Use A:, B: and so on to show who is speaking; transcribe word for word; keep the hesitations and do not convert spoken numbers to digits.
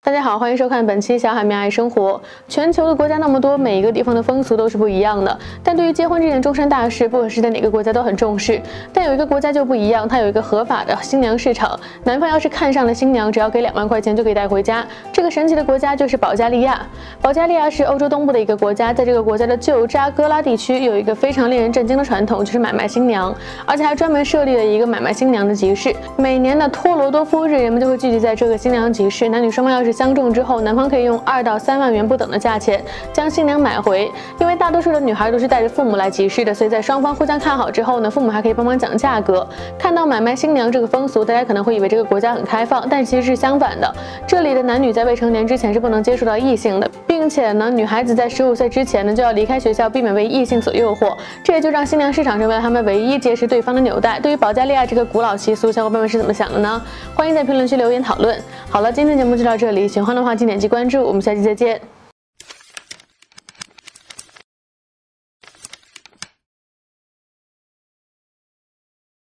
A: 大家好，欢迎收看本期小海绵爱生活。全球的国家那么多，每一个地方的风俗都是不一样的。但对于结婚这件终身大事，不管是在哪个国家都很重视。但有一个国家就不一样，它有一个合法的新娘市场。男方要是看上了新娘，只要给两万块钱就可以带回家。这个神奇的国家就是保加利亚。保加利亚是欧洲东部的一个国家，在这个国家的旧扎戈拉地区有一个非常令人震惊的传统，就是买卖新娘，而且还专门设立了一个买卖新娘的集市。每年的托罗多夫日，人们就会聚集在这个新娘集市。男女双方要是相中之后，男方可以用二到三万元不等的价钱将新娘买回。因为大多数的女孩都是带着父母来集市的，所以在双方互相看好之后呢，父母还可以帮忙讲价格。看到买卖新娘这个风俗，大家可能会以为这个国家很开放，但其实是相反的。这里的男女在未成年之前是不能接触到异性的，并且呢，女孩子在十五岁之前呢就要离开学校，避免为异性所诱惑。这也就让新娘市场成为了他们唯一结识对方的纽带。对于保加利亚这个古老习俗，小伙伴们是怎么想的呢？欢迎在评论区留言讨论。好了，今天节目就到这里，喜欢的话请点击关注，我们下期再见。